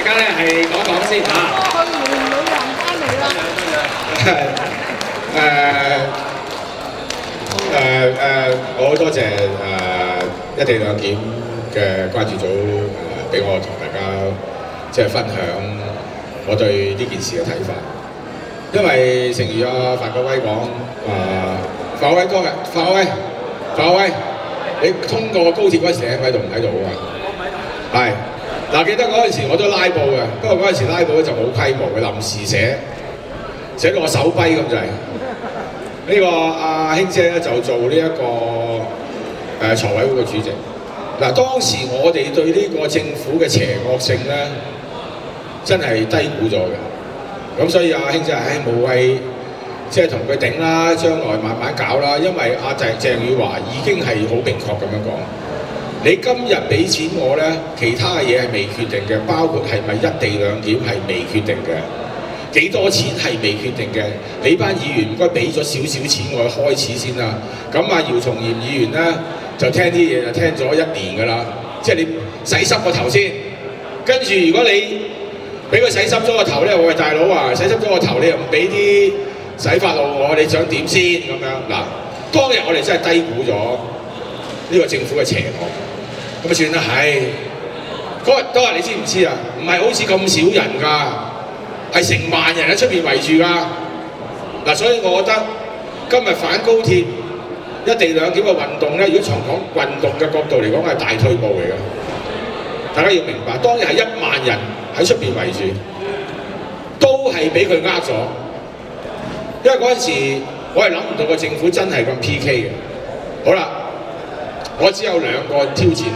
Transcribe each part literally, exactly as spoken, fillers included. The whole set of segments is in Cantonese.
家咧係講講先嚇。 去年旅行翻嚟啦。 誒誒誒，我好多謝誒一地兩檢嘅關注組誒，俾我同大家即係分享我對呢件事嘅睇法。因為正如阿范國威講，誒范國威當日，范國威，范國威，你通過高鐵嗰時你喺唔喺度？唔喺度啊嘛。係。嗱，記得嗰陣時我都拉布嘅，不過嗰陣時拉布咧就冇規模嘅，臨時寫，寫到我手跛咁滯。呢、這個阿興姐咧就做呢、這、一個誒財委會嘅主席。嗱，當時我哋對呢個政府嘅邪惡性咧，真係低估咗嘅。咁所以阿興姐唉無謂即係同佢頂啦，將來慢慢搞啦。因為阿鄭鄭宇華已經係好明確咁樣講。你今日俾錢我咧，其他嘅嘢係未決定嘅，包括係咪一地兩檢係未決定嘅，幾多錢係未決定嘅。你班議員唔該俾咗少少錢我開始先啦。咁啊，姚松炎議員咧就聽啲嘢就聽咗一年㗎啦，即係你洗濕個頭先，跟住如果你俾佢洗濕咗個頭咧，喂大佬啊，洗濕咗個頭你又唔俾啲洗髮露我，你想點先咁樣？嗱，當日我哋真係低估咗呢個政府嘅邪惡。咁算啦，係嗰日嗰日你知唔知啊？唔係好似咁少人㗎，係成萬人喺出邊圍住㗎。嗱，所以我覺得今日反高鐵一地兩檢嘅運動咧，如果從講運動嘅角度嚟講，係大退步嚟嘅。大家要明白，當日係一萬人喺出邊圍住，都係俾佢呃咗。因為嗰陣時我係諗唔到個政府真係咁 P K 嘅。好啦。我只有兩個挑戰。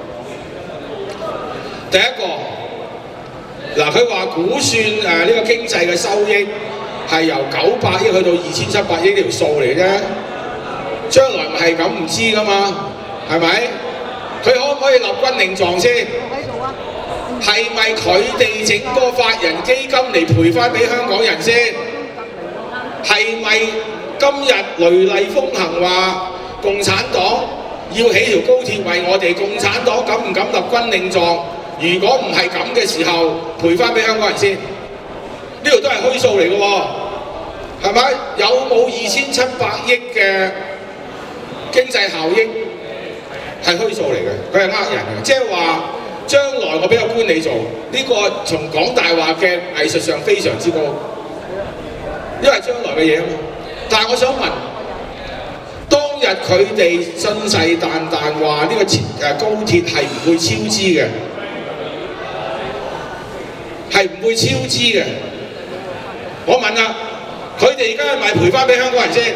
第一個，嗱佢話估算誒呢、呃這個經濟嘅收益係由九百億去到二千七百億呢條數嚟嘅啫。將來咪係咁唔知㗎嘛，係咪？佢可唔可以立軍令狀先？喺度啊。係咪佢哋整個法人基金嚟賠翻俾香港人先？係咪今日雷厲風行話共產黨要起條高鐵為我哋共產黨敢唔敢立軍令狀？如果唔係咁嘅時候，賠翻俾香港人先。呢度都係虛數嚟嘅喎，係咪？有冇二千七百億嘅經濟效益係虛數嚟嘅？佢係呃人嘅，即係話將來我俾個官你做，呢、這個從講大話嘅藝術上非常之高，因為將來嘅嘢啊嘛。但係我想問。當日佢哋信誓旦旦話呢個誒高鐵係唔會超支嘅，係唔會超支嘅。我問啦，佢哋而家係咪賠翻俾香港人先？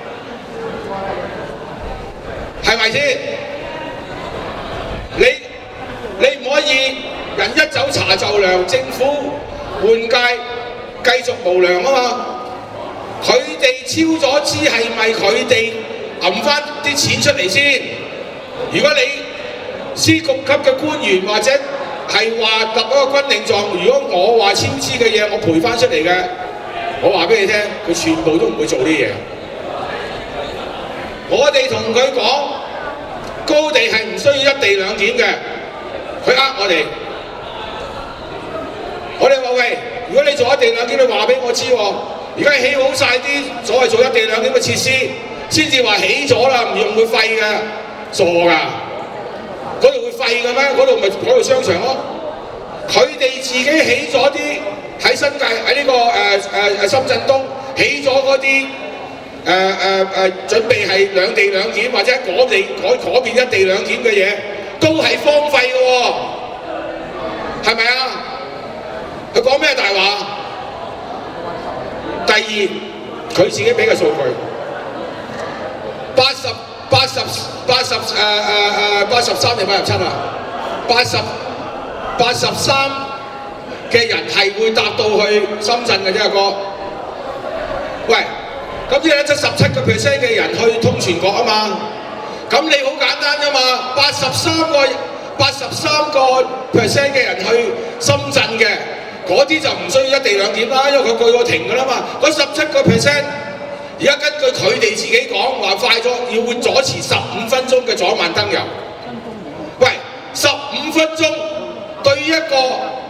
係咪先？你你唔可以人一走查就糧，政府換屆繼續無糧啊嘛！佢哋超咗支係咪佢哋揞翻啲錢出嚟先？如果你司局級嘅官員或者係話立一個軍令狀，如果我話超支嘅嘢我賠翻出嚟嘅，我話俾你聽，佢全部都唔會做呢嘢。我哋同佢講，高地係唔需要一地兩檢嘅，佢呃我哋。我哋話喂，如果你做一地兩檢，你話俾我知喎。而家起好晒啲所謂做一地兩檢嘅設施，先至話起咗啦，唔用會廢嘅，傻㗎！嗰度會廢嘅咩？嗰度咪嗰度商場咯。佢哋自己起咗啲喺新界喺呢、這個誒誒誒深圳東起咗嗰啲誒誒誒準備係兩地兩檢或者嗰地嗰嗰邊一地兩檢嘅嘢，都係荒廢嘅喎，係咪啊？佢講咩大話？第二，佢自己俾嘅數據，八十八十八十誒誒誒八十三定八十七啊？八十八十三嘅人係會搭到去深圳嘅啫，阿哥。喂，咁即係得十七個 percent 嘅人去通全國啊嘛？咁你好簡單啫嘛，八十三個八十三個 percent 嘅人去深圳嘅。嗰啲就唔需要一地兩檢啦，因為佢過過停㗎啦嘛。嗰十七個 percent， 而家根據佢哋自己講話快咗，要會阻遲十五分鐘嘅左慢燈油。喂，十五分鐘對於一個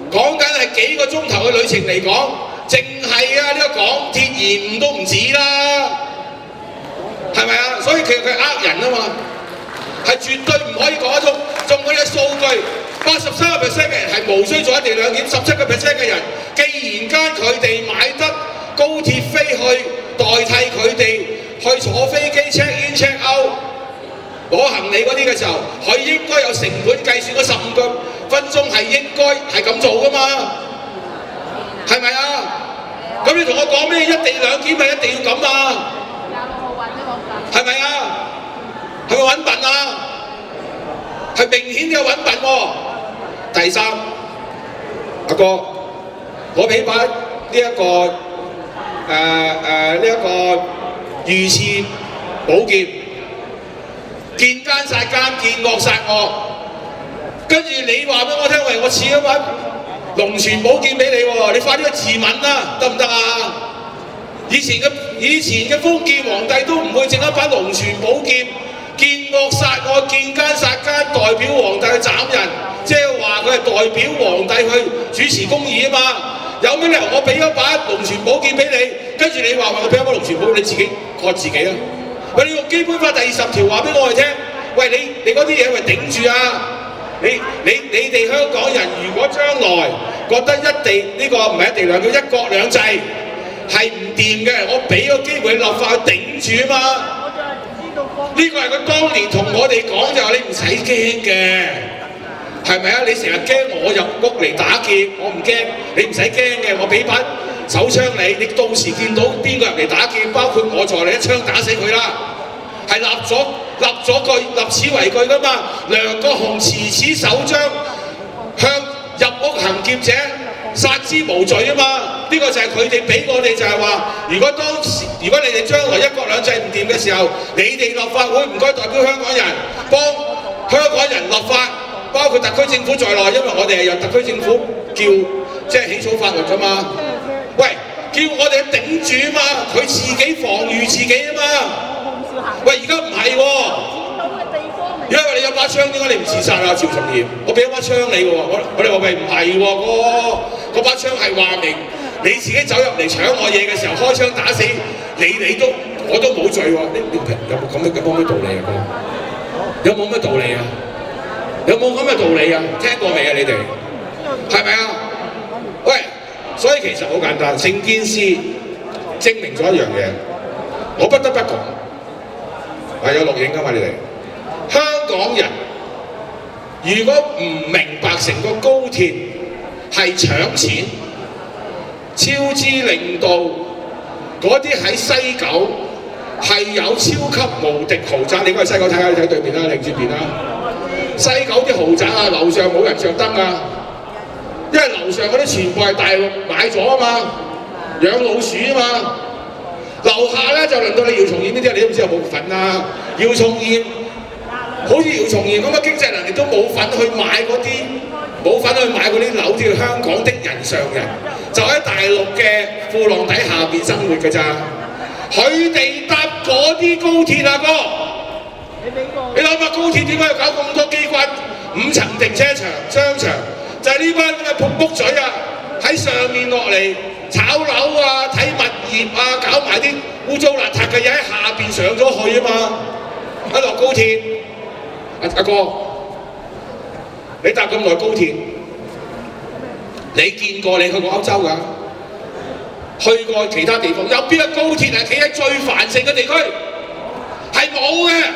講緊係幾個鐘頭嘅旅程嚟講，淨係啊呢個港鐵延誤都唔止啦，係咪啊？所以其實佢係呃人啊嘛，係絕對唔可以講得通。仲嗰啲數據，八十三個 percent 嘅人係無需做一地兩檢，十七個 percent 嘅人，既然間佢哋買得高鐵飛去代替佢哋去坐飛機 check in check out 攞行李嗰啲嘅時候，佢應該有成本計算嗰十五個分鐘係應該係咁做噶嘛，係咪啊？咁你同我講咩一地兩檢係一定要咁啊？係咪啊？係咪揾笨啊？係明顯有揾笨喎。第三，阿哥，我俾把呢一個誒誒呢一個御賜寶劍，見奸殺奸，見惡殺惡。跟住你話俾我聽，喂，我賜一把龍泉寶劍俾你喎，你快啲去自刎啦，得唔得啊？以前嘅以前嘅封建皇帝都唔會整一把龍泉寶劍，見惡殺惡，見奸殺奸，代表皇帝去斬人，即係話佢係代表皇帝去主持公義啊嘛。有咩理由我俾一把龍泉寶劍俾你，跟住你話我俾一把龍泉寶，你自己割自己啊？喂，你用基本法第二十條話俾我哋聽，喂，你你嗰啲嘢咪頂住啊！你你你哋香港人如果將來覺得一地呢、這個唔係一地兩檢，一國兩制係唔掂嘅，我俾個機會立法去頂住啊嘛！呢個係佢當年同我哋講就話你唔使驚嘅，係咪啊？你成日驚我入屋嚟打劫，我唔驚，你唔使驚嘅，我俾把手槍你，你到時見到邊個入嚟打劫，包括我在你一槍打死佢啦。係立咗立咗句立此為據噶嘛？梁國雄持此手章向入屋行劫者殺之無罪啊嘛！呢、這個就係佢哋俾我哋就係話，如果當時如果你哋將來一國兩制唔掂嘅時候，你哋立法會唔該代表香港人幫香港人立法，包括特區政府在內，因為我哋係由特區政府叫即係起草法律噶嘛。喂，叫我哋頂住啊嘛，佢自己防禦自己啊嘛。喂，而家唔係喎，因為你有把槍，點解你唔自殺啊？趙崇賢，我俾一把槍你喎，我我哋話喂唔係喎，嗰嗰把槍係話明你自己走入嚟搶我嘢嘅時候開槍打死你，你都我都冇罪喎。你你有冇咁嘅有冇咩道理啊？有冇咩道理啊？有冇咁嘅道理啊？聽過未啊？你哋係咪啊？喂，所以其實好簡單，成件事證明咗一樣嘢，我不得不講。係有錄影㗎嘛？你哋香港人如果唔明白成個高鐵係搶錢，超支令到嗰啲喺西九係有超級無敵豪宅，你應該去西九睇下，你睇對面啦，另轉邊啦。西九啲豪宅啊，樓上冇人着燈啊，因為樓上嗰啲全部係大陸買咗啊嘛，養老鼠啊嘛。樓下咧就輪到你姚松炎呢啲，你都唔知有冇份啊！姚松炎好似姚松炎咁嘅經濟能力都冇份去買嗰啲，冇份去買嗰啲樓，叫香港的人上人，就喺大陸嘅褲浪底下邊生活㗎咋。佢哋搭嗰啲高鐵啊哥，你諗下高鐵點解要搞咁多機關五層停車場、商場？就係、是、呢班咁嘅仆仆嘴啊，喺上面落嚟。炒樓啊、睇物業啊、搞埋啲污糟邋遢嘅嘢喺下邊上咗去啊嘛！一落高鐵，阿阿哥，你搭咁耐高鐵，你見過你去過歐洲㗎？去過其他地方，有邊個高鐵係企喺最繁盛嘅地區？係冇嘅。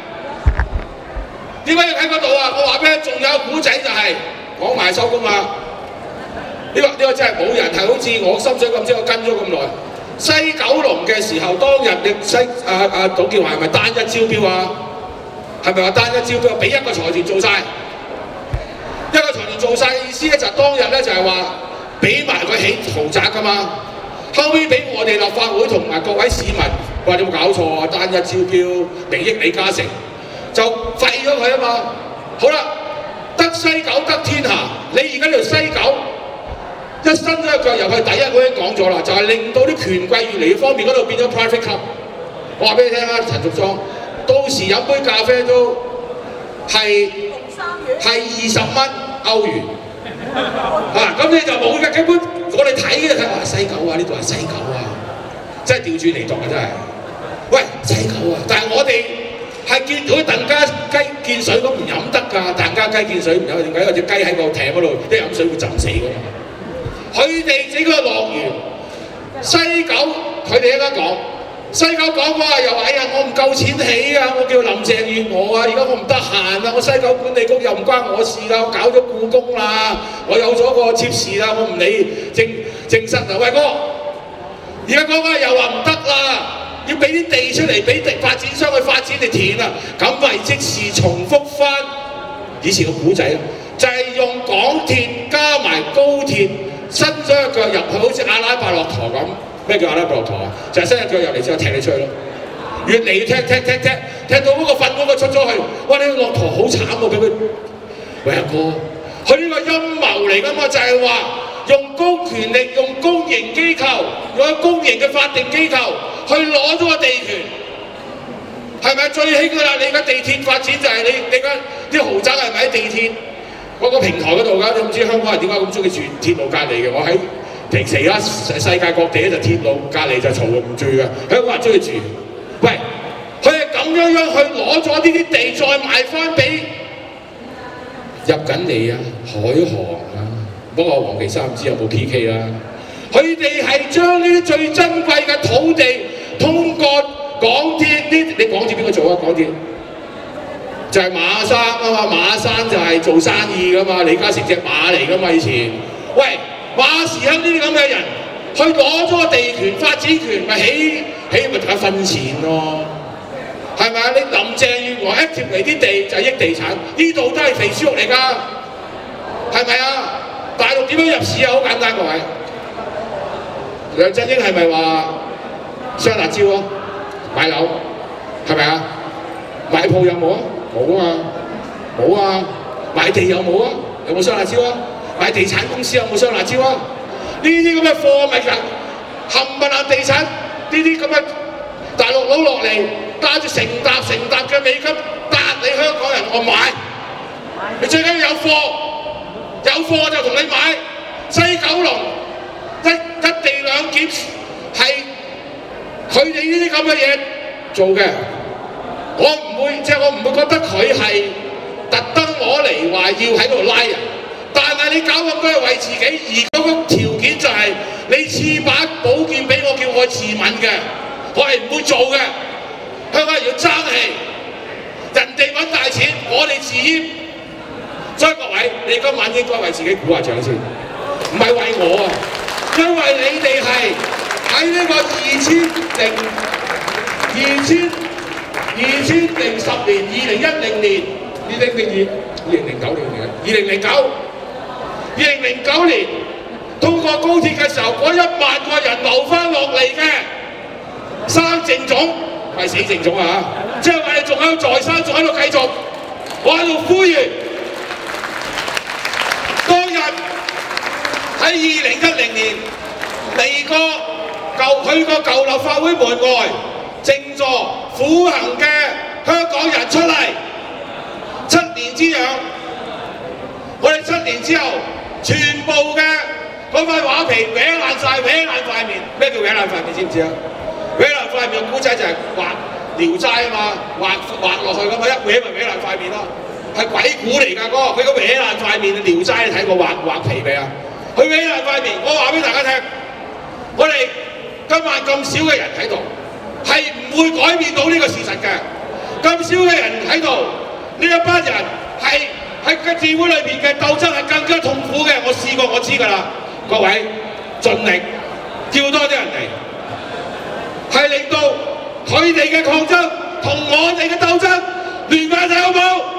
點解要喺嗰度啊？我話俾你，仲有古仔就係、是、講埋收工啦。呢、這個呢、這個真係冇人係好似我心水咁，即我跟咗咁耐。西九龍嘅時候，當日你西啊啊董建華係咪單一招標啊？係咪話單一招標？俾一個財團做晒，一個財團做晒嘅意思咧就係當日咧就係話俾埋佢起豪宅㗎嘛。後尾俾我哋立法會同埋各位市民話有冇搞錯啊？單一招標，利益李嘉誠，就廢咗佢啊嘛。好啦，得西九得天下，你而家條西九。一伸咗隻腳入去，第一我已經講咗啦，就係、是、令到啲權貴越嚟越方便，嗰度變咗 private club。我話俾你聽啊，陳淑莊，到時飲杯咖啡都係係二十蚊歐元， 啊，咁你就冇嘅，根本我哋睇嘅睇話西九啊，呢度係西九啊，真係調轉嚟讀啊，真係。喂，西九啊，但係我哋係見到鄧家雞見水咁唔飲得㗎，鄧家雞見水唔飲，點解？因為隻雞喺個艇嗰度一飲水會浸死㗎嘛。佢哋整個樂園，西九佢哋一間講。西九講話又話：哎呀，我唔夠錢起啊！我叫林鄭月娥啊，而家我唔得閒啊！我西九管理局又唔關我事啦，我搞咗故宮啦，我有咗個接事啦，我唔理正正室啊！喂哥，而家講話又話唔得啦，要俾啲地出嚟俾地發展商去發展地填啊！咁咪即是重複翻以前個古仔咯，就係、是、用港鐵加埋高鐵伸咗一腳入去，好似阿拉伯駱駝咁。咩叫阿拉伯駱駝啊？就係、是、伸隻腳入嚟之後踢你出去咯，越嚟越踢踢踢踢，踢到嗰個瞓嗰個出咗去，哇！你個駱駝好慘喎，俾佢，喂阿哥，佢呢個陰謀嚟㗎嘛，就係、是、話用公權力、用公營機構、用公營嘅法定機構去攞咗個地權，係咪最興㗎啦？你而家地鐵發展就係你你而家啲豪宅係咪喺地鐵嗰個平台嗰度㗎？你唔知香港人點解咁中意住鐵路隔離嘅？我喺平時啦，世界各地咧就鐵路隔離就嘈唔住嘅，香港人中意住。喂，佢係咁樣樣去攞咗呢啲地，再賣翻俾入緊嚟啊，海航啊，不過黃岐山唔知有冇 P K 啦。佢哋係將呢啲最珍貴嘅土地，通過港鐵呢，你港鐵邊個做啊？港鐵就係馬生啊嘛，馬生就係做生意噶嘛，李嘉誠隻馬嚟噶嘛以前。喂！馬時亨呢啲咁嘅人，去攞咗個地權、發展權，咪起起咪大家分錢咯，係咪啊？你林鄭月娥 active 嚟啲地就係益地產，呢度都係肥豬肉嚟㗎，係咪啊？大陸點樣入市啊？好簡單各位，梁振英係咪話雙辣椒啊？買樓係咪啊？買鋪有冇啊？冇啊，冇啊，買地有冇啊？有冇雙辣椒啊？買地產公司有冇雙辣椒啊？呢啲咁嘅貨咪人冚唪唥地產呢啲咁嘅大陸佬落嚟，帶住成沓成沓嘅美金搭你香港人，我買。你最緊要有貨，有貨就同你買。西九龍一一地兩檢係佢哋呢啲咁嘅嘢做嘅，我唔會即係、就是、我唔會覺得佢係特登攞嚟話要喺度拉人。但係你搞咁多係為自己，而嗰個條件就係、是、你賜把寶劍俾我，叫我自刎嘅，我係唔會做嘅。香港人要爭氣，人哋揾大錢，我哋自閹。所以各位，你今晚應該為自己鼓下掌先，唔係為我啊，因為你哋係喺呢個二千零二千二千零十年、二零一零年、二零零二、二零零九年嚟嘅，二零零九。二零零九年通過高鐵嘅時候，嗰一萬個人留翻落嚟嘅生淨種，唔係死淨種啊！即係話你仲喺度在生，仲喺度繼續，我喺度呼籲，當日喺二零一零年嚟過舊去過舊立法會門外靜坐苦行嘅香港人出嚟，七年之癢，我哋七年之後。全部嘅嗰塊畫皮搲爛晒，搲爛塊面。咩叫搲爛塊面？知唔知啊？搲爛塊面嘅古仔就係畫聊齋啊嘛，畫畫落去咁啊，一搲咪搲爛塊面咯。係鬼故嚟㗎，哥，佢個搲爛塊面聊齋你睇過畫畫皮未啊？佢搲爛塊面，我話俾大家聽，我哋今晚咁少嘅人喺度，係唔會改變到呢個事實嘅。咁少嘅人喺度，呢一班人係。喺個議會裏邊嘅鬥爭係更加痛苦嘅，我試過我知㗎啦。各位盡力叫多啲人嚟，係令到佢哋嘅抗爭同我哋嘅鬥爭聯埋一齊好唔好？